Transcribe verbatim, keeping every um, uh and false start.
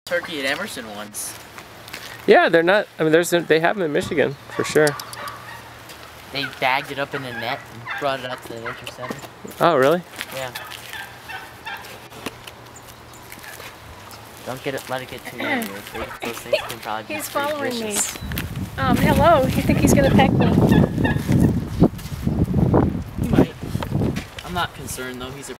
turkey at Emerson once. Yeah, they're not. I mean, there's they have them in Michigan for sure. They bagged it up in a net and brought it up to the nature center. Oh, really? Yeah. Don't get it. Let it get too near you. Those things can probably be He's pretty following vicious. me. Um, hello. You think he's gonna peck me? He might. I'm not concerned though. He's a